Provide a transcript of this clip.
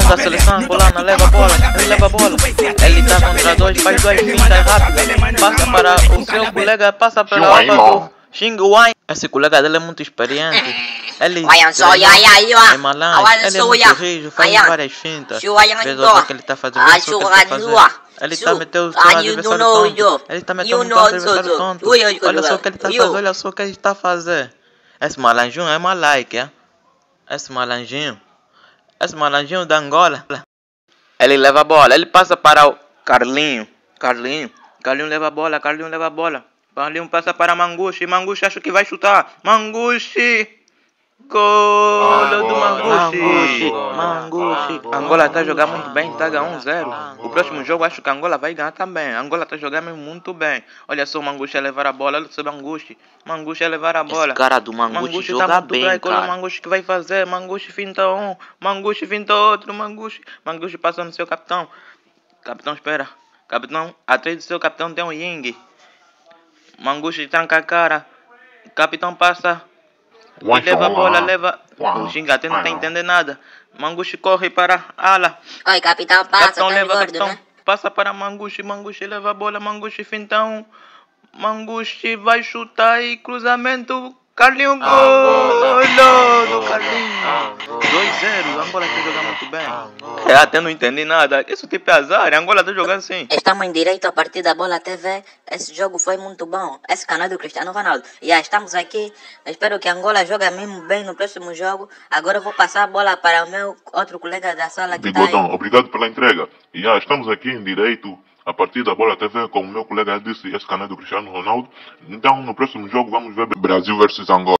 da seleção angolana, leva a bola, ele leva a bola. Ele tá contra dois, faz duas fintas rápidas. Passa para o seu colega, passa pela outra do Xing Wang. Esse colega dele é muito experiente. Ele é malandro, ele é muito rijo, faz várias fintas. Vês o que ele tá fazendo, ele tá metendo o seu adversário tonto. Ele tá metendo o seu adversário tonto. Olha só o que ele tá fazendo, olha só o que ele tá fazendo. Esse malanjinho é malaique, é? Esse malanjinho da Angola. Ele leva a bola, ele passa para o Carlinho leva a bola, Carlinho passa para Mangushi acho que vai chutar. Mangushi! Gol do Mangushi! Angola tá jogando muito bem, tá ganhando 1-0. O próximo jogo acho que a Angola vai ganhar também. Angola tá jogando muito bem. Olha só o Mangushi a levar a bola, olha só o Mangushi a levar a bola. Esse cara do Mangushi joga tá bem, cara. O Mangushi que vai fazer, Mangushi finta um, Mangushi finta outro, Mangushi passa no seu capitão. Capitão espera. Capitão, atrás do seu capitão tem um Ying. Mangushi tranca a cara. Capitão passa. Leva a bola, leva. O Xingate não tá entendendo nada. Mangushi corre para ala. Oi, capitão, passa, capitão tá leva, gordo, capitão né? passa para Mangushi leva a bola, Mangushi finta um. Mangushi vai chutar e cruzamento. Carlinho, gol do Carlinho. 2-0, Angola tá jogando muito bem. Até não entendi nada. Isso tipo é azar, Angola tá jogando assim. Estamos em direito a partir da Bola TV. Esse jogo foi muito bom. Esse canal é do Cristiano Ronaldo. E estamos aqui. Espero que Angola jogue mesmo bem no próximo jogo. Agora eu vou passar a bola para o meu outro colega da sala que Bigodão, tá aí. obrigado pela entrega. E estamos aqui em direito a partir da Bola TV, como meu colega disse, esse canal é do Cristiano Ronaldo. Então no próximo jogo vamos ver Brasil versus Angola.